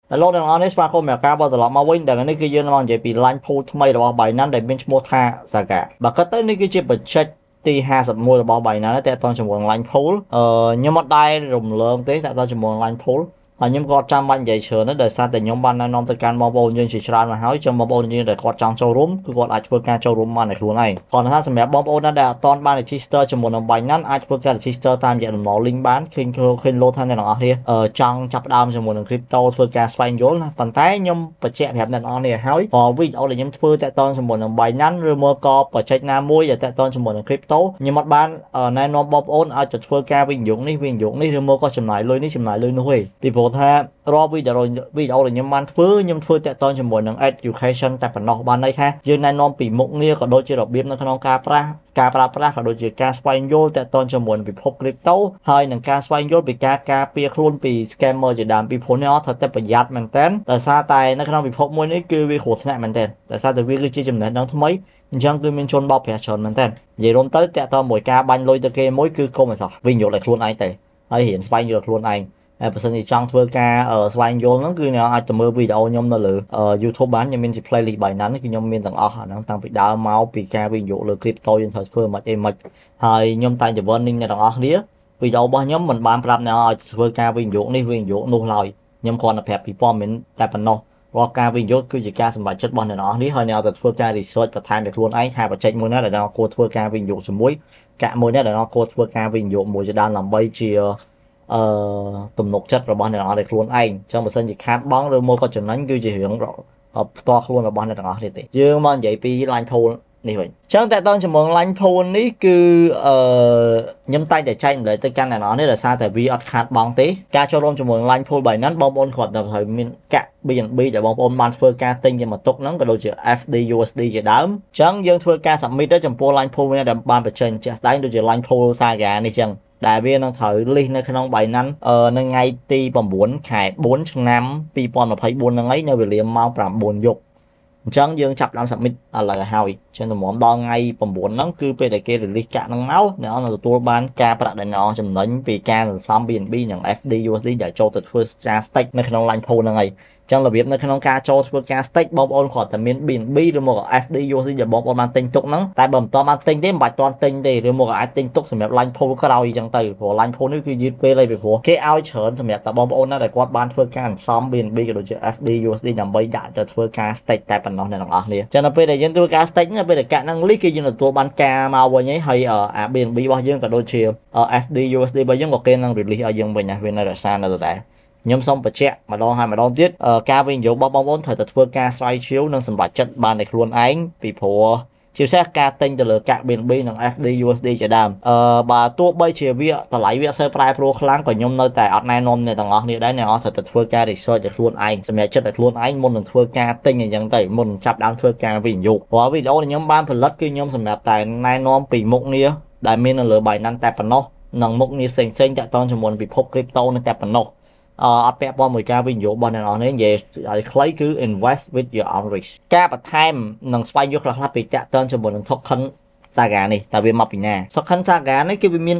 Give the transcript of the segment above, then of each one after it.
លោកទាំងអស់នេះស្វាគមន៍មកការបើត្រឡប់មកវិញតែនេះគឺយើងមកនិយាយពី line pool ថ្មីរបស់ Binance ដែលមានឈ្មោះថា Saga បើគាត់ទៅនេះគឺជាបច្ចេកទី51របស់ Binance តែតជាមួយ line pool ខ្ញុំអត់ដែររំលងទេតែតជាមួយ line pool ហើយខ្ញុំក៏ចាំបាច់និយាយច្រើនដែរដោយសារតែខ្ញុំបានណែនាំទៅកាន់បងប្អូនយើងជាច្រើនមកហើយចាំបងប្អូនយើងដែលគាត់ចង់ចូលរួមគឺគាត់អាចធ្វើការចូលរួមបានដោយខ្លួនឯងគាត់ថាសម្រាប់បងប្អូនដែលអត់ទាន់បាន register ជាមួយនឹង Binance អាចធ្វើការ register តាមរយៈដំណ link បានឃើញលោថាអ្នកទាំងអស់គ្នាចង់ចាប់ផ្ដើមជាមួយនឹង crypto ធ្វើការស្វែងយល់ណាប៉ុន្តែខ្ញុំបញ្ជាក់ប្រាប់អ្នកទាំងអស់គ្នាហើយវីដេអូដែលខ្ញុំធ្វើតាក់ទងជាមួយនឹង Binance ឬមកក៏បច្ចេកណាមួយដែលតាក់ទងជាមួយនឹង crypto ខ្ញុំអត់បានណែនាំបងប្អូនឲ្យទៅធ្វើការវិនិយោគនេះឬមកក៏ចំណាយលុយនេះចំណាយលុយនោះទេពីព្រោះថារាល់វីដេអូដែលខ្ញុំបានធ្វើតាក់ទងជាមួយនឹង education តែប៉ុណ្ណោះបានន័យថាយើងណែនាំពីមុខងារក៏ដូចជារបៀបនៅក្នុងការប្រើប្រាស់ក៏ដូចជាការស្វែងយល់តាក់ទងជាមួយនឹងពិភព crypto ហើយនឹងការស្វែងយល់ពីការការពារខ្លួនពី scammer ជាដើមពីព្រោះនេះត្រូវតែប្រយ័ត្នមែនតើដោយសារតែនៅក្នុងពិភពមួយនេះគឺវាគ្រោះថ្នាក់មែនតើដោយសារតែវាគឺជាចំណេះដឹងថ្មីអញ្ចឹងគឺមានជនបោកប្រាស់ច្រើនមែនតើនិយាយរួមទៅតាក់ទងមួយការបាញ់លុយទៅគេមួយគឺកុំអីសោះវិញយកឲ្យខ្លួនឯងទៅហើយរៀនស្វែងយល់ខ្លួនឯងហើយបើសិនជាចង់ធ្វើការស្វែងយល់ហ្នឹងគឺអ្នកអាចទៅមើលវីដេអូខ្ញុំនៅលើ YouTube បានខ្ញុំមានជា playlist Binance គឺខ្ញុំមានទាំងអស់អាហ្នឹងតាំងពីដើមមកពីការវិនិយោគលើ crypto យើងត្រូវធ្វើមិនហើយខ្ញុំតែងតែ warning អ្នកទាំងអស់គ្នាវីដេអូរបស់ខ្ញុំមិនបានប្រាប់អ្នកឲ្យធ្វើការវិនិយោគនេះវិនិយោគនោះឡើយខ្ញុំគ្រាន់តែប្រាប់ពីព័ត៌មានតែប៉ុណ្ណោះរាល់ការវិនិយោគគឺជាការសម្រេចចិត្តរបស់អ្នកទាំងអស់គ្នាហើយអ្នកត្រូវធ្វើការ research បន្ថែមពីខ្លួនឯងថាបច្ចេកមួយណាដែលអ្នកគួរធ្វើការវិនិយោគជាមួយកាក់មួយណាដែលអ្នកគួរធ្វើការវិនិយោគមួយជាដើមដើម្បីជាទំនុកចិត្តរបស់អ្នកទាំងអស់តែខ្លួនឯងអញ្ចឹងបើសិនជាខាតបង់ឬមកក៏ចំណេញគឺជារឿងផ្ទាល់ខ្លួនរបស់អ្នកទាំងអស់នេះទេយើងមកនិយាយពី line pool នេះវិញអញ្ចឹងតើតើជាមួយ line pool នេះគឺខ្ញុំតែងតែចែកម្លែកទៅកាន់អ្នកទាំងអស់នេះដោយសារតែវាអត់ខាតបង់ទេការចូលរួមជាមួយ line pool Binance បងប្អូនគាត់តែត្រូវមានកាក់ BNB ដែលបងប្អូនបានធ្វើការទិញយកមកទុកហ្នឹងក៏ដូចជា FD USD ជាដើមអញ្ចឹងយើងធ្វើការ submit ទៅចំពោះ line pool នេះដែលបានបញ្ចេញជាក់ស្ដែងដូចជា line pool Saga នេះអញ្ចឹងដែលវានឹងត្រូវ list នៅក្នុង Binance នៅថ្ងៃទី9 ខែ 4 ឆ្នាំ2024ហ្នឹងឯងនៅវេលាម៉ោង 9 យប់អញ្ចឹងយើងចាប់ដើម submit ឥឡូវហើយចឹងតម្រាំដល់ថ្ងៃ 9 ហ្នឹងគឺពេលដែលគេ release កាក់ហ្នឹងមកអ្នកនឹងទទួលបានការប្រាក់ដែលអ្នកចំណេញពីការសន្សំ BNB និង FD USD ដែលចូលទៅធ្វើការ stake នៅក្នុង line pool ហ្នឹងហើយចឹងរបៀបនៅក្នុងការចូលធ្វើការ stake បងប្អូនគាត់តែមាន BNB ឬមក FD USD ដែលបងប្អូនបានទិញទុកហ្នឹងតែបើមិនទាន់បានទិញទេមិនបាច់ទាន់ទិញទេឬមកអាចទិញទុកសម្រាប់ line pool ក្រោយចឹងទៅព្រោះ line pool នេះគឺយឺតពេលហើយពីព្រោះគេឲ្យច្រើនសម្រាប់តែបងប្អូនណាដែលគាត់បានធ្វើការសន្សំ BNB ក៏ដូចជា FD USD ដើម្បីដាក់ទៅធ្វើការ stake តែប៉ុណ្ណោះអ្នកទាំងអស់គ្នាចឹងដល់ពេលដែលយើងធ្វើការ stake ហ្នឹងពេលដែលកាក់ហ្នឹង list គឺយើងទទួលបានការមកវិញហើយអា BNB របស់យើងក៏ដូចជា FD USD របស់យើងក៏គេនឹង release ឲ្យយើងវិញណាវានៅរក្សានៅដដែលខ្ញុំសូមបញ្ជាក់ម្ដងហើយម្ដងទៀតការវិនិយោគរបស់បងប្អូនត្រូវតែធ្វើការស្រាវជ្រាវនិងសម្រេចចិត្តបានដោយខ្លួនឯងពីព្រោះជាពិសេសការទិញទៅលើកាក់ BNB និង FD USD ជាដើមបើទោះបីជាវាតម្លៃវាអត់សូវប្រែប្រួលខ្លាំងក៏ខ្ញុំនៅតែអត់ណែនាំអ្នកទាំងអស់គ្នាដែរអ្នកអត់ត្រូវតែធ្វើការ research ឲ្យខ្លួនឯងសម្រេចចិត្តឲ្យខ្លួនឯងមុននឹងធ្វើការទិញអញ្ចឹងទៅមុនចាប់ដើមធ្វើការវិនិយោគព្រោះវីដេអូដែលខ្ញុំបានផលិតគឺខ្ញុំសម្រាប់តែណែនាំពីមុខងារដែលមាននៅលើ Binance តែប៉ុណ្ណោះនិងមុខងារផ្សេងៗតាក់ទងជាមួយពិភព crypto នេះតែប៉ុណ្ណោះអត់ពាក់ព័ន្ធមួយការវិនិយោគរបស់អ្នកនរនេះនិយាយឲ្យខ្លីគឺ invest with your own risk ការបន្ថែមនិងស្វែងយល់ខ្លះៗពីតាក់ទងជាមួយនឹង token Saga នេះតើវាមកពីណា token Saga នេះគឺវាមាន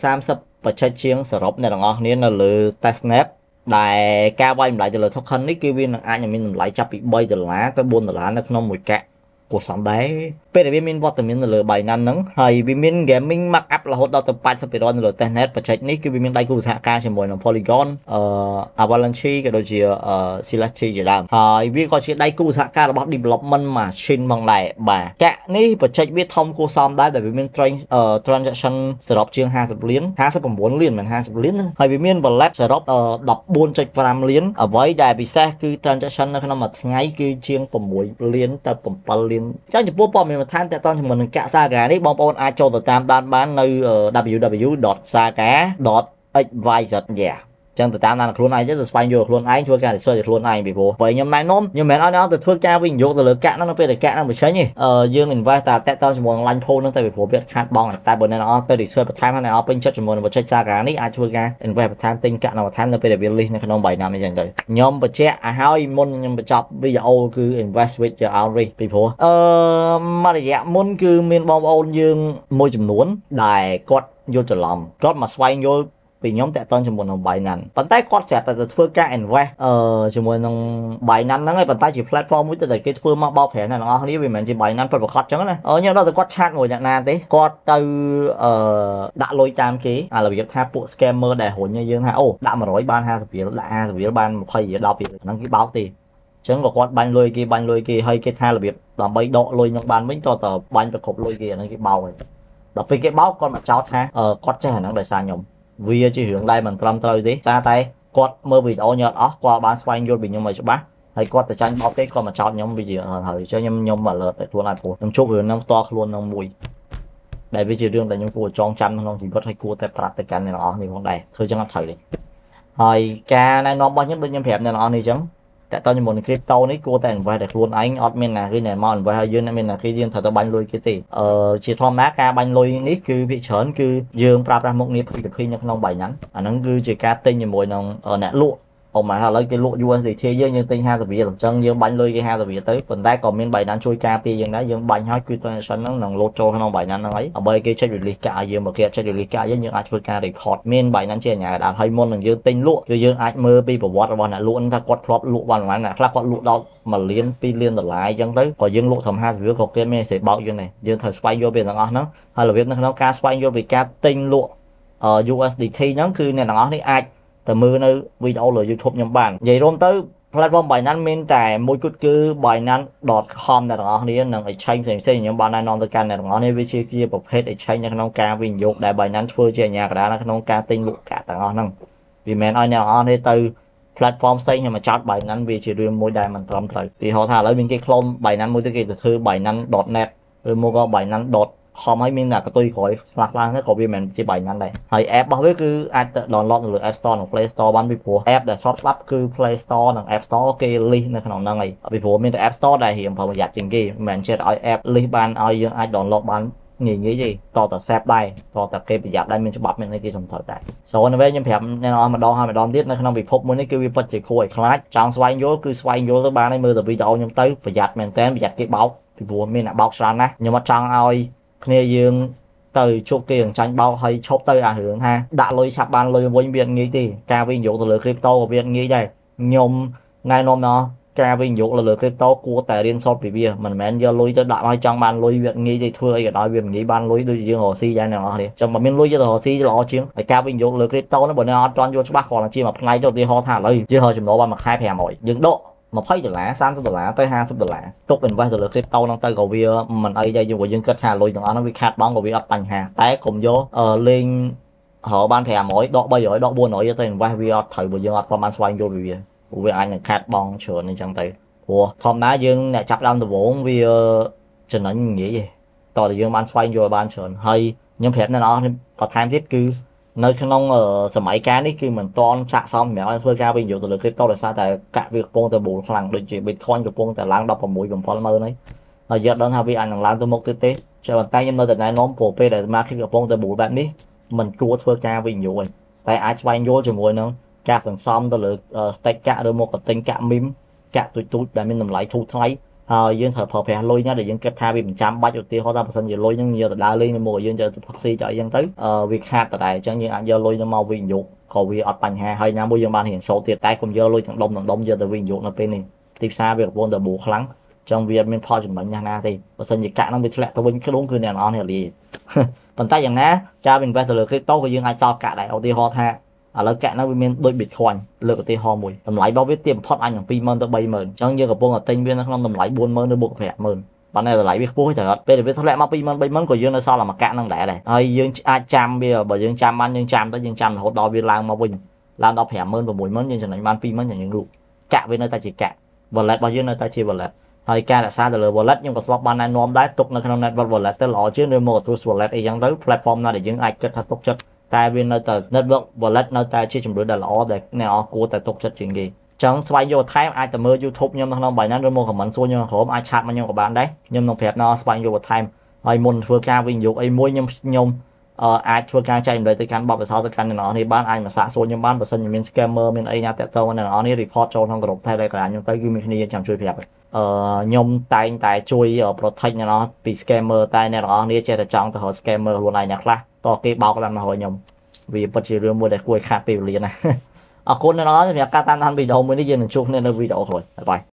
330បច្ចេកជាងសរុបអ្នកទាំងអស់គ្នានៅលើ testnet ដែលការវាយតម្លៃទៅលើ token នេះគឺវានឹងអាចមានតម្លៃចាប់ពី$3ទៅ$4នៅក្នុងមួយកាក់គួរសមដែរពេលដែលវាមានវត្តមាននៅលើ Binance ហ្នឹងហើយវាមាន gaming markup រហូតដល់ទៅ 80% នៅលើ testnet បច្ចេកនេះគឺវាមានដៃគូសហការជាមួយនឹង Polygon Avalanche ក៏ដូចជា Celestia ជាដើមហើយវាក៏ជាដៃគូសហការរបស់ development machine ផងដែរបាទកាក់នេះបច្ចេកវាធំគួរសមដែរតែវាមាន transaction សរុបជាង50លាន59លានមិន50លានហើយវាមាន wallet សរុប14.5លានអ្វីដែលពិសេសគឺ transaction នៅក្នុងមួយថ្ងៃគឺជាង6លានទៅ7លានចឹងចំពោះព័ត៌មានបន្ថែមទាក់ទងជាមួយនឹងកាក់ Saga នេះបងប្អូនអាចចូលទៅតាមដានបាននៅ www.saga.xyz ចឹងទៅតាមដានខ្លួនឯងទៅស្វែងយល់ខ្លួនឯងធ្វើការ research ខ្លួនឯងពីព្រោះបើខ្ញុំណែនាំខ្ញុំមិនឲ្យអ្នកទៅធ្វើការវិនិយោគទៅលើកាក់ហ្នឹងនៅពេលដែលកាក់ហ្នឹងបញ្ចេញទេយើង invest តែតាក់ទងជាមួយនឹង line pool ហ្នឹងទៅពីព្រោះវាខាតបង់តែបើអ្នកទៅ research បន្ថែមហើយអ្នកពេញចិត្តជាមួយនឹងបច្ចេក Saga នេះអាចធ្វើការ invest បន្ថែមទិញកាក់នៅបន្ថែមនៅពេលដែលវា list នៅក្នុង Binance នេះចឹងទៅខ្ញុំបញ្ជាក់ឲ្យហើយមុនខ្ញុំបញ្ចប់វីដេអូគឺ invest with your own risk ពីព្រោះមួយរយៈមុនគឺមានបងប្អូនយើងមួយចំនួនដែលគាត់យល់ច្រឡំគាត់មកស្វែងយល់ពីខ្ញុំតាក់ទងជាមួយនឹង Binance ប៉ុន្តែគាត់ស្រាប់តែធ្វើការ invest ជាមួយនឹង Binance ហ្នឹងហើយប៉ុន្តែជា platform មួយទៅតែគេធ្វើមកបោកប្រាស់អ្នកទាំងអស់គ្នាវាមិនមែនជា Binance ពិតប្រាកដចឹងណាខ្ញុំដល់តែគាត់ឆាតមួយអ្នកណាទេគាត់ទៅដាក់លុយតាមគេអារបៀបថាពួក scammer ដែលរុញយើងថាអូដាក់100បាន50រៀលដាក់50រៀលបាន20រៀល10រៀលហ្នឹងគេបោកទេចឹងក៏គាត់បាញ់លុយគេហើយគេថារបៀបដើម្បីដកលុយនឹងបានវិញតើបាញ់ប្រកបលុយគេអាហ្នឹងគេបោកហើយដល់ពេលគេបោកគាត់មកចោទថាគាត់ចេះអាហ្នឹងដោយសារខ្ញុំវាជារឿងដែលមិនត្រឹមត្រូវទេតែគាត់មើលវីដេអូខ្ញុំអត់អស់គាត់បានស្វែងយល់ពីខ្ញុំឲ្យច្បាស់ហើយគាត់ទៅចាញ់បោកគេគាត់មកចោទខ្ញុំវាជាហើយចឹងខ្ញុំ alert តែខ្លួនឯងព្រោះខ្ញុំជួបរឿងហ្នឹងផ្ទាល់ខ្លួននឹងមួយដែលវាជារឿងដែលខ្ញុំគួរចងចាំក្នុងជីវិតហើយគួរតែប្រាប់ទៅកាន់អ្នកនរអស់នេះផងដែរធ្វើចឹងអត់ត្រូវទេហើយការណែនាំរបស់ខ្ញុំដូចខ្ញុំប្រាប់អ្នកនរអស់នេះចឹងតែតើជាមួយនឹង crypto នេះគួរតែ invest តែខ្លួនឯងអត់មានណាគេណែមក invest ឲ្យយើងមានណាគេយើងត្រូវទៅបាញ់លុយគេទេជាធម្មតាការបាញ់លុយនេះគឺភាគច្រើនគឺយើងប្រើប្រាស់មុខងារភីទៅភីនៅក្នុង Binance អាហ្នឹងគឺជាការទិញជាមួយនឹងអ្នកលក់អូម៉ាឥឡូវគេលក់ USDT យើងទិញ50រៀលអញ្ចឹងយើងបាញ់លុយគេ50រៀលទៅប៉ុន្តែក៏មាន Binance ជួយការពារយើងដែរយើងបាញ់ហើយគឺ transaction ហ្នឹងនឹង load ចូលក្នុង Binance ហ្នឹងហើយដើម្បីគេចេញ release កាក់ឲ្យយើងមកគេចេញ release កាក់យើងអាចធ្វើការ report មាន Binance ជាអាជ្ញាកណ្ដាលហើយមុននឹងយើងទិញលក់គឺយើងអាចមើលពីប្រវត្តិរបស់អ្នកលក់ហ្នឹងថាគាត់ធ្លាប់លក់បានប៉ុន្មានអ្នកខ្លះគាត់លក់ដល់1លាន2លានដុល្លារអញ្ចឹងទៅក៏យើងលក់ត្រឹម50រៀលក៏គេមានសេបោកយើងដែរយើងត្រូវស្វែងយល់ពីទាំងអស់ហ្នឹងហើយរបៀបនៅក្នុងការស្វែងយល់ពីការទិញលក់USDT ហ្នឹងគឺអ្នកទាំងអស់នេះអាចតែមើលនៅវីដេអូលើ YouTube ខ្ញុំបាននិយាយរួមទៅ platform Binance មានតែមួយគត់គឺ binance.com អ្នកទាំងអស់គ្នានិង exchange ផ្សេងៗខ្ញុំបានណែនាំទៅកាន់អ្នកទាំងអស់គ្នាវាជាប្រភេទ exchange នៅក្នុងការវិនិយោគដែល Binance ធ្វើជាអាជ្ញាកណ្ដាលនៅក្នុងការទិញលក់កាក់ទាំងអស់ហ្នឹងវាមិនឲ្យអ្នកទាំងអស់គ្នាទៅ platform ផ្សេងខ្ញុំមកចោត Binance វាជារឿងមួយដែលមិនត្រឹមត្រូវពីហៅថាឥឡូវមានគេ clone Binance មួយទៅគេទៅធ្វើ binance.net ឬមកក៏ binance.com ហើយមានតែកតុយក្រោយខ្លះៗទៅក៏វាមិនជា Binance ដែរហើយ app របស់វាគឺអាចទៅ download នៅលើ App Store និង Play Store បានពីព្រោះ app ដែលស្រាប់គឺ Play Store និង App Store គេ list នៅក្នុងហ្នឹងហើយពីព្រោះមានតែ App Store ដែលរៀងប្រយ័ត្នជាងគេមិនមែនចេះឲ្យ app list បានឲ្យយើងអាច download បានងាយទេតតែ save ដែរតតែគេប្រយ័ត្នដែរមានច្បាប់មានអីគេសំត្រូវដែរសូនវិញខ្ញុំប្រាប់អ្នកនរម្ដងហើយម្ដងទៀតនៅក្នុងពិភពមួយនេះគឺវាពិតជាគួរឲ្យខ្លាចចង់ស្វែងយល់គឺស្វែងយល់ទៅបានហើយមើលតែវីដេអូខ្ញុំទៅប្រយ័ត្នមែនតើប្រយ័ត្នគេបោកពីព្រោះមានអ្នកបោកច្រើនណាស់ខ្ញុំអត់ចង់ឲ្យគ្នាយើងទៅជោគគេចាញ់បោកហើយឈប់ទៅអារឿងថាដាក់លុយឆាប់បានលុយវិញវាងាយទេការវិនិយោគទៅលើ crypto ក៏វាងាយដែរខ្ញុំណែនាំដល់ការវិនិយោគលើ crypto គួរតែរៀនសូត្រពីវាមិនមែនយកលុយទៅដាក់ឲ្យចង់បានលុយវាងាយទេធ្វើអីក៏ដោយវាមិនងាយបានលុយដូចយើងរកស៊ីដែរអ្នកនរគ្នាចាំបើមានលុយយកទៅរកស៊ីល្អជាងហើយការវិនិយោគលើ crypto នោះបើអ្នកអត់ទាន់យល់ច្បាស់គ្រាន់តែជាមួយថ្ងៃទៅឧទាហរណ៍ថាឥឡូវយើងរកចំណូលបានមួយខែ500យើងដក$20 $30 ទៅ$50ទុក invest ទៅលើ crypto ហ្នឹងទៅក៏វាមិនអីដែរយើងគិតថាលុយទាំងអស់ហ្នឹងវាខាតបង់ក៏វាអត់បញ្ហាតែកុំយកលេងរកបាន500ដក300ដក400ទៅ invest វាអត់ត្រូវបើយើងអត់បានស្វែងយល់ពីវាព្រោះវាអាចនឹងខាតបង់ច្រើនអញ្ចឹងទៅព្រោះធម្មតាយើងអ្នកចាប់ដើមដំបូងវាចំណេញងាយទេតោះតែយើងបានស្វែងយល់បានច្រើនហើយខ្ញុំប្រាប់អ្នកនរបន្ថែមទៀតគឺនៅក្នុងសម័យកាលនេះគឺមិនទាន់ស័ក្តិសមសម្រាប់ឲ្យធ្វើការវិនិយោគទៅលើ crypto ដោយសារតែកាក់វាកំពុងតែបូលខ្លាំងដូចជា Bitcoin កំពុងតែឡើង16 7ម៉ឺនហើយយើងដឹងថាវាអាចនឹងឡើងទៅមុខទៀតទេតែប៉ុន្តែខ្ញុំនៅតែណែនាំព្រោះពេលដែល market កំពុងតែបូលបែបនេះមិនគួរធ្វើការវិនិយោគទេតែអាចស្វែងយល់ជាមួយនឹងការសន្សំទៅលើ stake កាក់ឬមកក៏ទិញកាក់ meme កាក់ទូចដែលមានតម្លៃធូរថ្លៃហើយយើងត្រូវប្រើប្រាស់លុយណាដែលយើងគិតថាវាមិនចាំបាច់ឧទាហរណ៍ថាបើសិនជាលុយហ្នឹងយកទៅដើរលេងនៅមកយើងយកទៅផឹកស៊ីចោលអីចឹងទៅវាខាតតែដែរអញ្ចឹងយើងអាចយកលុយហ្នឹងមកវិនិយោគក៏វាអត់បញ្ហាហើយណាមួយយើងបានរៀនសូត្រទៀតតែកុំយកលុយទាំងដុំយកទៅវិនិយោគនៅពេលនេះទីផ្សារវាកំពុងតែបូខ្លាំងអញ្ចឹងវាអត់មានផលចំណេញណាទេបើសិនជាកាក់ហ្នឹងវាធ្លាក់ទៅវិញខ្លួនគឺអ្នកនរនេះលាប៉ុន្តែយ៉ាងណាការ invest ទៅលើ crypto ក៏យើងអាចសល់កាក់ដែរឧទាហរណ៍ថាឥឡូវកាក់ហ្នឹងវាមានដូច Bitcoin លើកឧទាហរណ៍មួយតម្លៃរបស់វាទាបបំផុតអាចនឹង20000ទៅ30000អញ្ចឹងយើងកំពុងតែទិញវានៅក្នុងតម្លៃ40000ឬបូក50000ប៉ុន្តែតម្លៃវាខ្ពស់ច្រើនពេលវាធ្លាក់មក20000 30000ក៏យើងនៅសល់តែមួយកាក់ហ្នឹងដែរហើយយើងអាចចាំវាបើយើងចាំបានយើងចាំទៅយើងចាំរហូតដល់វាឡើងមកវិញឡើងដល់50000 60000យើងចំណេញបាន20000យ៉ាងយើងលក់កាក់វានៅតែជាកាក់ wallet របស់យើងនៅតែជា wallet ហើយការរក្សាទៅលើ wallet ខ្ញុំក៏ធ្លាប់បានណែនាំដែរទុកនៅក្នុង network wallet ទៅល្អជាងឬមក Trust wallet អីចឹងទៅ platform ណាដែលយើងអាចគិតថាទុកចិត្តតែវានៅតែ network wallet នៅតែជាជំរឿនដែលល្អដែលអ្នកអរគួរតែទុកចិត្តជាងគេចឹងស្វែងយល់ថែមអាចទៅមើល YouTube ខ្ញុំនៅក្នុង Binance ឬមក comment សួរខ្ញុំក្រុមអាចឆាតមកខ្ញុំក៏បានដែរខ្ញុំនឹងប្រាប់អ្នកស្វែងយល់ថែមហើយមុនធ្វើការវិនិយោគអីមួយខ្ញុំអាចធ្វើការចែកម្លែកទៅកាន់បបិសោទៅកាន់អ្នកនរនេះបានអាចមកសាកសួរខ្ញុំបានបើសិនជាមាន scammer មានអីណាតាក់ទងអ្នកនរនេះ report ចូលក្នុងក្រុម Telegram ខ្ញុំទៅគឺមានគ្នាចាំជួយប្រាប់ខ្ញុំតែងតែជួយ protect អ្នកនរពី scammer តែអ្នកនរនេះចេះតែចង់ទៅរក scammer ខ្លួនឯងអ្នកខ្លះតគេបោកឡើងមកហើយខ្ញុំ vì bật chỉ riêng mua để quay khác về liền này ở con nó thì các ta ăn video mới đi dân chụp nên là video thôi bye bye